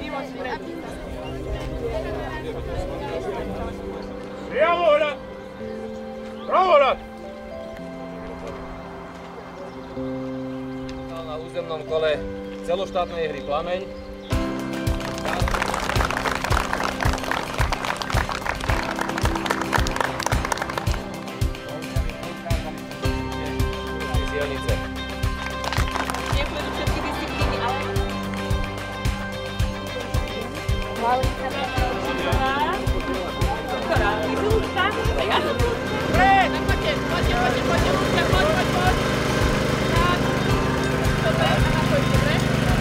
Bravo, Hrad! Bravo, Hrad! Na územnom kole celoštátnej hry Plameň. Dielnice. Nepôjdu všetky disciplíny, ale... Doktora, ty si už tam? Ja som tu. Tak poďte, Ľuďka, poď. Tak. Dobre, a na poď, dobre?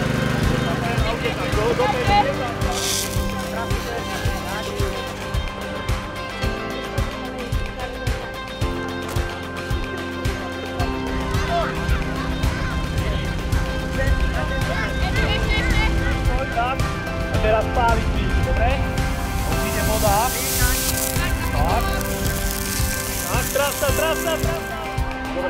A teraz páliť blíž, dobre? Ide voda. Tak. Tak, trasa. Dobre,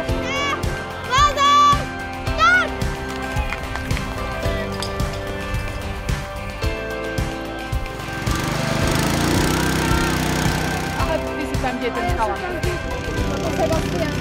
Ale ty si tam, kde je ten chalan. Sebastian.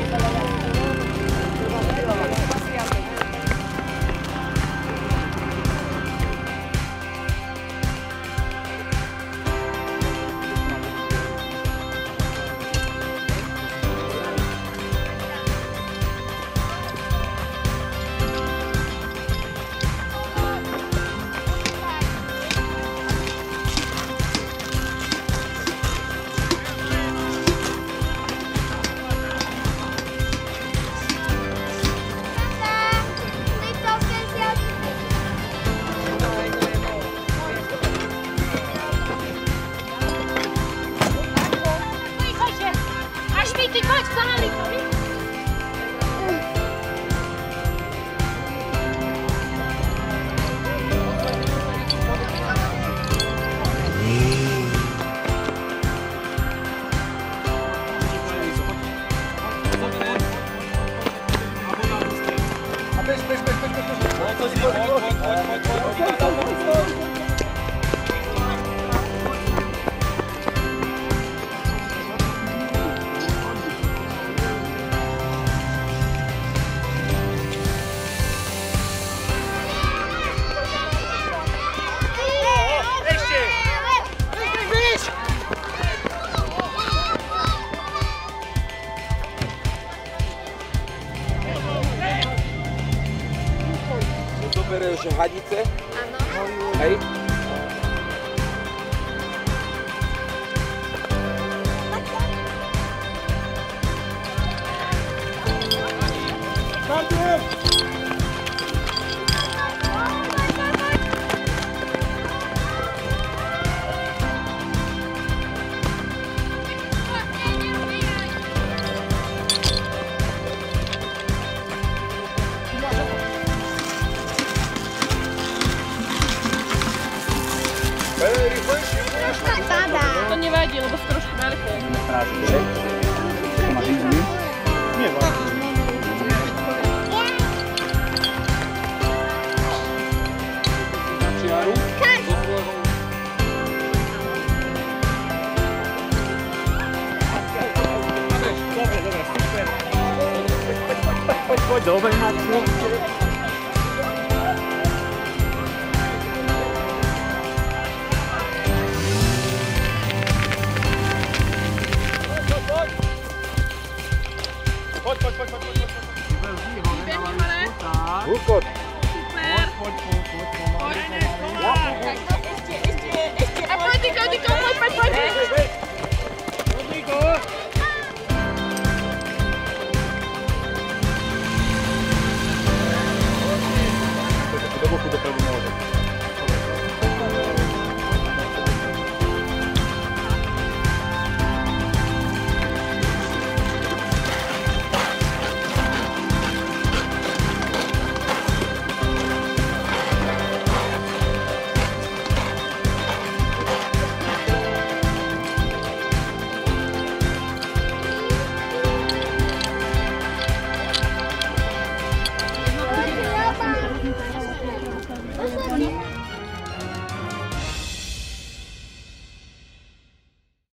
Bereš hadice? Áno. Hej. Startujem! To nevadí, lebo sú trošku veľké. Nie, Poď, dobre, Maťo. Poď. Hurkot. Super. Poď. Ešte. A poď, Niko, poď. Poď, Niko.